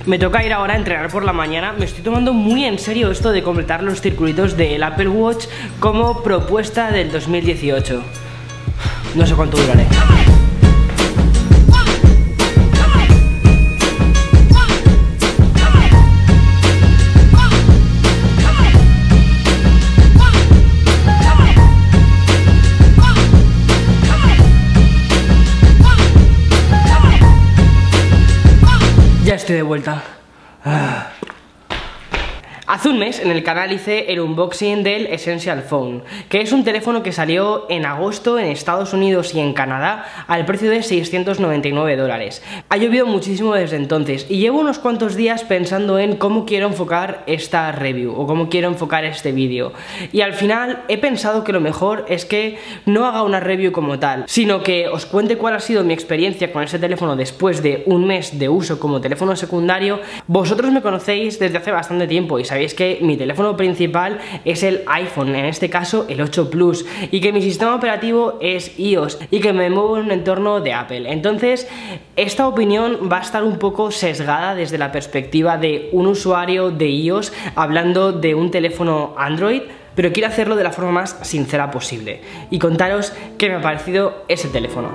Me toca ir ahora a entrenar por la mañana. Me estoy tomando muy en serio esto de completar los circulitos del Apple Watch como propuesta del 2018. No sé cuánto duraré. Ya estoy de vuelta. Hace un mes en el canal hice el unboxing del Essential Phone, que es un teléfono que salió en agosto en Estados Unidos y en Canadá al precio de $699. Ha llovido muchísimo desde entonces y llevo unos cuantos días pensando en cómo quiero enfocar esta review o cómo quiero enfocar este vídeo, y al final he pensado que lo mejor es que no haga una review como tal, sino que os cuente cuál ha sido mi experiencia con este teléfono después de un mes de uso como teléfono secundario. Vosotros me conocéis desde hace bastante tiempo y sabéis que mi teléfono principal es el iPhone, en este caso el 8 Plus, y que mi sistema operativo es iOS y que me muevo en un entorno de Apple. Entonces esta opinión va a estar un poco sesgada desde la perspectiva de un usuario de iOS hablando de un teléfono Android, pero quiero hacerlo de la forma más sincera posible y contaros qué me ha parecido ese teléfono.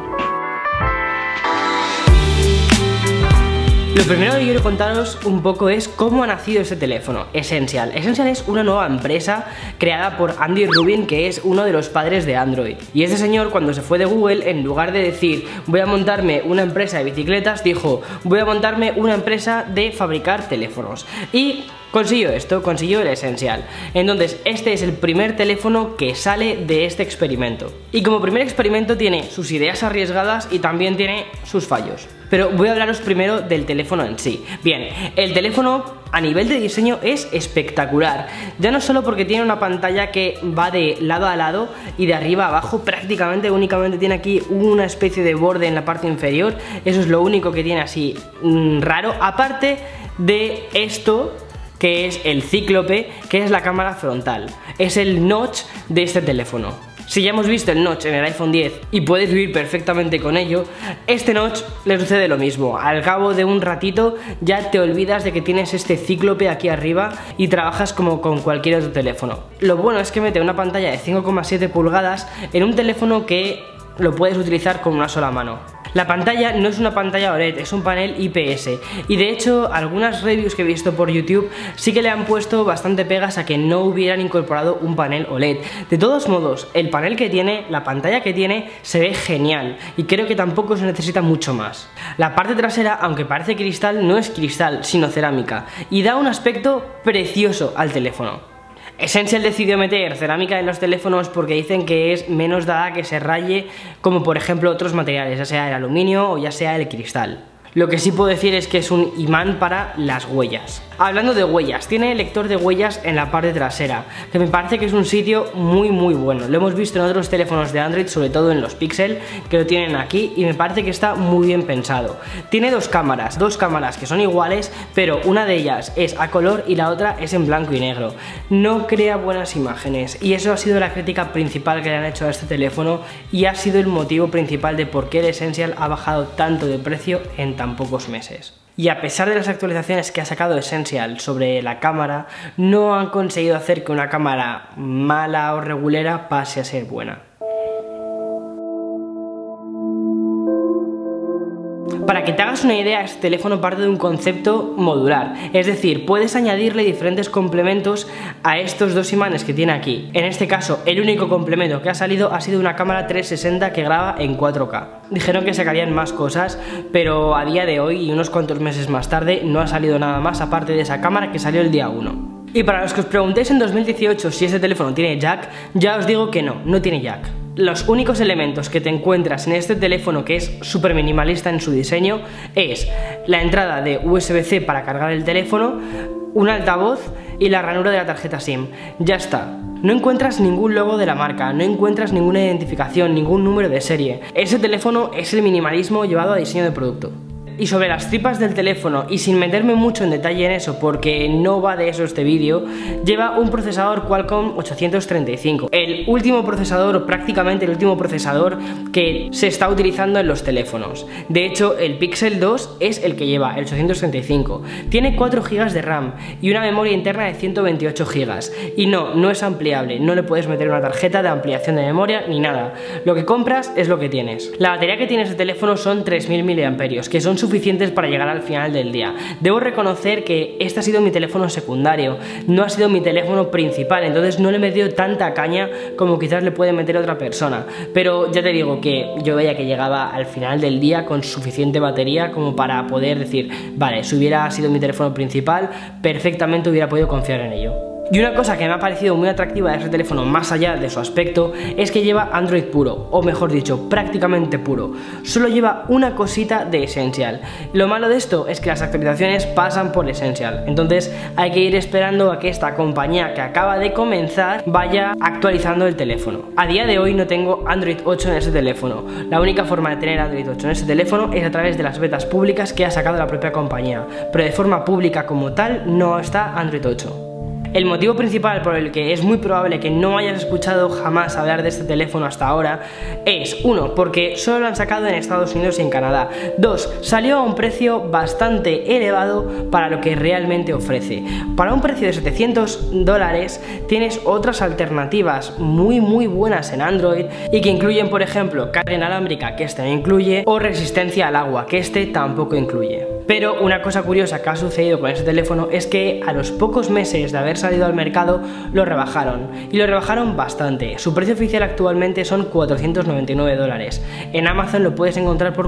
Lo primero que quiero contaros un poco es cómo ha nacido este teléfono, Essential. Essential es una nueva empresa creada por Andy Rubin, que es uno de los padres de Android. Y este señor, cuando se fue de Google, en lugar de decir voy a montarme una empresa de bicicletas, dijo voy a montarme una empresa de fabricar teléfonos. Y consiguió esto, consiguió el Essential. Entonces este es el primer teléfono que sale de este experimento. Y como primer experimento tiene sus ideas arriesgadas y también tiene sus fallos. Pero voy a hablaros primero del teléfono en sí. Bien, el teléfono a nivel de diseño es espectacular. Ya no solo porque tiene una pantalla que va de lado a lado y de arriba a abajo, prácticamente únicamente tiene aquí una especie de borde en la parte inferior. Eso es lo único que tiene así raro. Aparte de esto, que es el cíclope, que es la cámara frontal. Es el notch de este teléfono. Si ya hemos visto el notch en el iPhone X y puedes vivir perfectamente con ello, este notch le sucede lo mismo. Al cabo de un ratito ya te olvidas de que tienes este cíclope aquí arriba y trabajas como con cualquier otro teléfono. Lo bueno es que mete una pantalla de 5,7 pulgadas en un teléfono que lo puedes utilizar con una sola mano. La pantalla no es una pantalla OLED, es un panel IPS, y de hecho algunas reviews que he visto por YouTube sí que le han puesto bastante pegas a que no hubieran incorporado un panel OLED. De todos modos, el panel que tiene, la pantalla que tiene, se ve genial y creo que tampoco se necesita mucho más. La parte trasera, aunque parece cristal, no es cristal, sino cerámica, y da un aspecto precioso al teléfono. Essential decidió meter cerámica en los teléfonos porque dicen que es menos dada que se raye, como por ejemplo otros materiales, ya sea el aluminio o ya sea el cristal. Lo que sí puedo decir es que es un imán para las huellas. Hablando de huellas, tiene lector de huellas en la parte trasera, que me parece que es un sitio muy bueno. Lo hemos visto en otros teléfonos de Android, sobre todo en los Pixel, que lo tienen aquí, y me parece que está muy bien pensado. Tiene dos cámaras que son iguales, pero una de ellas es a color y la otra es en blanco y negro. No crea buenas imágenes, y eso ha sido la crítica principal que le han hecho a este teléfono, y ha sido el motivo principal de por qué el Essential ha bajado tanto de precio en tan pocos meses. Y a pesar de las actualizaciones que ha sacado Essential sobre la cámara, no han conseguido hacer que una cámara mala o regulera pase a ser buena. Para que te hagas una idea, este teléfono parte de un concepto modular, es decir, puedes añadirle diferentes complementos a estos dos imanes que tiene aquí. En este caso, el único complemento que ha salido ha sido una cámara 360 que graba en 4K. Dijeron que sacarían más cosas, pero a día de hoy y unos cuantos meses más tarde no ha salido nada más aparte de esa cámara que salió el día 1. Y para los que os preguntéis en 2018 si este teléfono tiene jack, ya os digo que no tiene jack. Los únicos elementos que te encuentras en este teléfono, que es súper minimalista en su diseño, es la entrada de USB-C para cargar el teléfono, un altavoz y la ranura de la tarjeta SIM. Ya está. No encuentras ningún logo de la marca, no encuentras ninguna identificación, ningún número de serie. Ese teléfono es el minimalismo llevado a diseño de producto. Y sobre las tripas del teléfono, y sin meterme mucho en detalle en eso porque no va de eso este vídeo, lleva un procesador Qualcomm 835, el último procesador, o prácticamente el último procesador que se está utilizando en los teléfonos. De hecho, el Pixel 2 es el que lleva el 835. Tiene 4 GB de RAM y una memoria interna de 128 GB. Y no es ampliable, no le puedes meter una tarjeta de ampliación de memoria ni nada. Lo que compras es lo que tienes. La batería que tiene este teléfono son 3000 mAh, que son suficientes para llegar al final del día. Debo reconocer que este ha sido mi teléfono secundario, no ha sido mi teléfono principal, entonces no le he metido tanta caña como quizás le puede meter otra persona. Pero ya te digo que yo veía que llegaba al final del día con suficiente batería como para poder decir, vale, si hubiera sido mi teléfono principal, perfectamente hubiera podido confiar en ello. Y una cosa que me ha parecido muy atractiva de este teléfono, más allá de su aspecto, es que lleva Android puro, o mejor dicho, prácticamente puro. Solo lleva una cosita de Essential. Lo malo de esto es que las actualizaciones pasan por Essential, entonces hay que ir esperando a que esta compañía que acaba de comenzar vaya actualizando el teléfono. A día de hoy no tengo Android 8 en ese teléfono. La única forma de tener Android 8 en ese teléfono es a través de las betas públicas que ha sacado la propia compañía, pero de forma pública como tal no está Android 8. El motivo principal por el que es muy probable que no hayas escuchado jamás hablar de este teléfono hasta ahora es, 1, porque solo lo han sacado en Estados Unidos y en Canadá. 2, salió a un precio bastante elevado para lo que realmente ofrece. Para un precio de $700 tienes otras alternativas muy buenas en Android y que incluyen, por ejemplo, carga inalámbrica, que este no incluye, o resistencia al agua, que este tampoco incluye. Pero una cosa curiosa que ha sucedido con este teléfono es que a los pocos meses de haber salido al mercado lo rebajaron, y lo rebajaron bastante. Su precio oficial actualmente son $499. En Amazon lo puedes encontrar por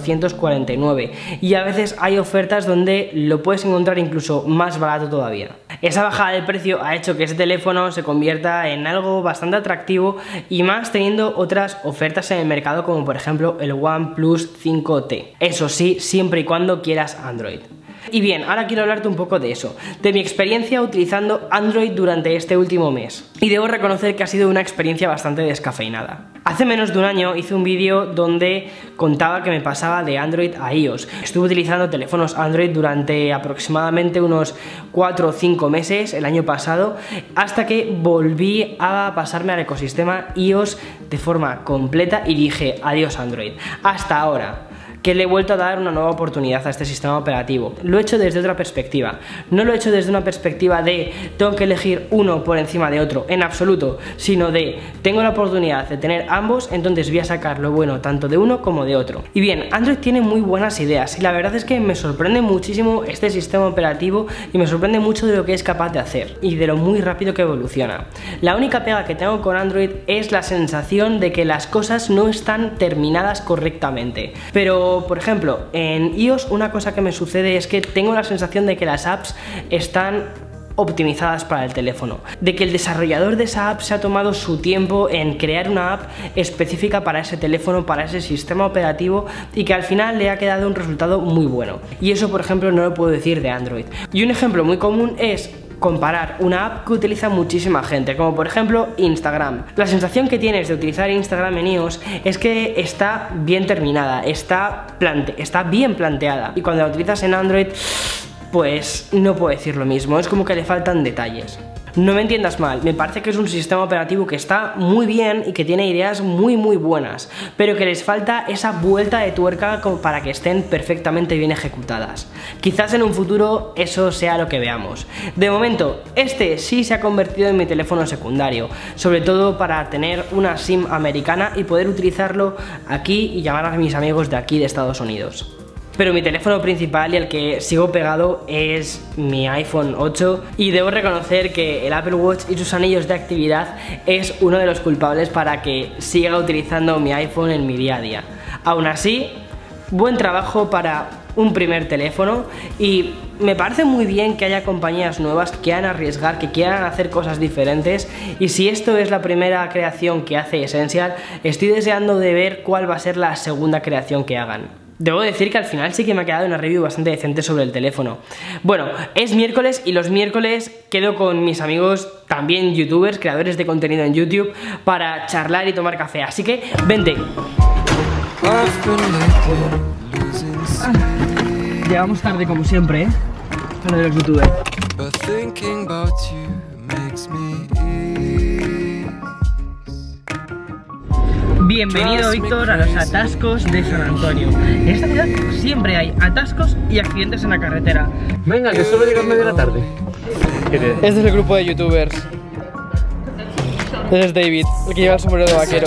449 y a veces hay ofertas donde lo puedes encontrar incluso más barato todavía. Esa bajada de precio ha hecho que este teléfono se convierta en algo bastante atractivo, y más teniendo otras ofertas en el mercado como por ejemplo el OnePlus 5T. Eso sí, siempre y cuando quieras Android. Y bien, ahora quiero hablarte un poco de eso, de mi experiencia utilizando Android durante este último mes. Y debo reconocer que ha sido una experiencia bastante descafeinada. Hace menos de un año hice un vídeo donde contaba que me pasaba de Android a iOS. Estuve utilizando teléfonos Android durante aproximadamente unos 4 o 5 meses el año pasado, hasta que volví a pasarme al ecosistema iOS de forma completa y dije adiós Android. Hasta ahora que le he vuelto a dar una nueva oportunidad a este sistema operativo. Lo he hecho desde otra perspectiva. No lo he hecho desde una perspectiva de tengo que elegir uno por encima de otro, en absoluto, sino de tengo la oportunidad de tener ambos, entonces voy a sacar lo bueno tanto de uno como de otro. Y bien, Android tiene muy buenas ideas y la verdad es que me sorprende muchísimo este sistema operativo y me sorprende mucho de lo que es capaz de hacer y de lo muy rápido que evoluciona. La única pega que tengo con Android es la sensación de que las cosas no están terminadas correctamente. Pero por ejemplo, en iOS una cosa que me sucede es que tengo la sensación de que las apps están optimizadas para el teléfono, de que el desarrollador de esa app se ha tomado su tiempo en crear una app específica para ese teléfono, para ese sistema operativo, y que al final le ha quedado un resultado muy bueno. Y eso, por ejemplo, no lo puedo decir de Android. Y un ejemplo muy común es comparar una app que utiliza muchísima gente, como por ejemplo Instagram. La sensación que tienes de utilizar Instagram en iOS es que está bien terminada, está bien planteada, y cuando la utilizas en Android, pues no puedo decir lo mismo, es como que le faltan detalles. No me entiendas mal, me parece que es un sistema operativo que está muy bien y que tiene ideas muy buenas, pero que les falta esa vuelta de tuerca como para que estén perfectamente bien ejecutadas. Quizás en un futuro eso sea lo que veamos. De momento, este sí se ha convertido en mi teléfono secundario, sobre todo para tener una SIM americana y poder utilizarlo aquí y llamar a mis amigos de aquí de Estados Unidos. Pero mi teléfono principal y al que sigo pegado es mi iPhone 8, y debo reconocer que el Apple Watch y sus anillos de actividad es uno de los culpables para que siga utilizando mi iPhone en mi día a día. Aún así, buen trabajo para un primer teléfono, y me parece muy bien que haya compañías nuevas que quieran arriesgar, que quieran hacer cosas diferentes, y si esto es la primera creación que hace Essential, estoy deseando de ver cuál va a ser la segunda creación que hagan. Debo decir que al final sí que me ha quedado una review bastante decente sobre el teléfono. Bueno, es miércoles y los miércoles quedo con mis amigos, también youtubers, creadores de contenido en YouTube, para charlar y tomar café, así que vente. Llegamos tarde como siempre, ¿eh? Para de los youtubers. Bienvenido, Víctor, a los atascos de San Antonio. En esta ciudad siempre hay atascos y accidentes en la carretera. Venga, que solo llegas media de la tarde. Este es el grupo de youtubers. Este es David, el que lleva el sombrero de vaquero.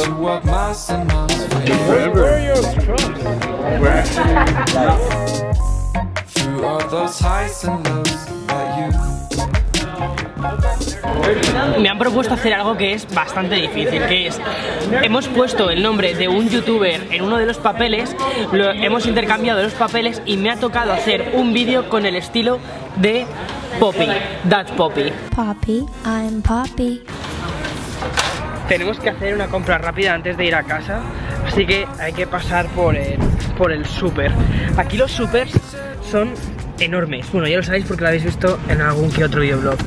Me han propuesto hacer algo que es bastante difícil, que es, hemos puesto el nombre de un youtuber en uno de los papeles, hemos intercambiado los papeles y me ha tocado hacer un vídeo con el estilo de Poppy, That's Poppy. Poppy, I'm Poppy. Tenemos que hacer una compra rápida antes de ir a casa, así que hay que pasar por el súper. Aquí los supers son enormes, bueno, ya lo sabéis porque lo habéis visto en algún que otro videoblog.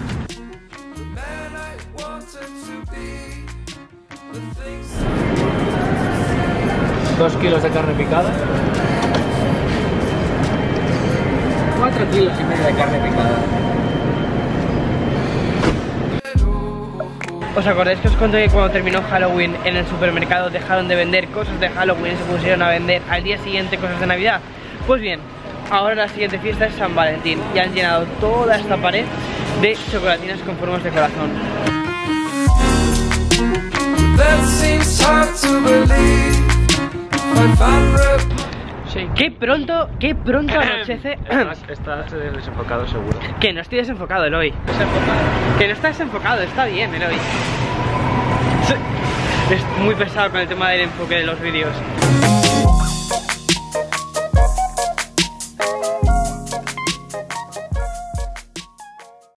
¿2 kilos de carne picada? 4,5 kilos de carne picada. ¿Os acordáis que os conté que cuando terminó Halloween en el supermercado dejaron de vender cosas de Halloween y se pusieron a vender al día siguiente cosas de Navidad? Pues bien, ahora la siguiente fiesta es San Valentín y han llenado toda esta pared de chocolatinas con formas de corazón. Sí, qué pronto anochece. Estás desenfocado seguro. Que no estoy desenfocado, Eloy. Que no está desenfocado, está bien, Eloy. Es muy pesado con el tema del enfoque de los vídeos.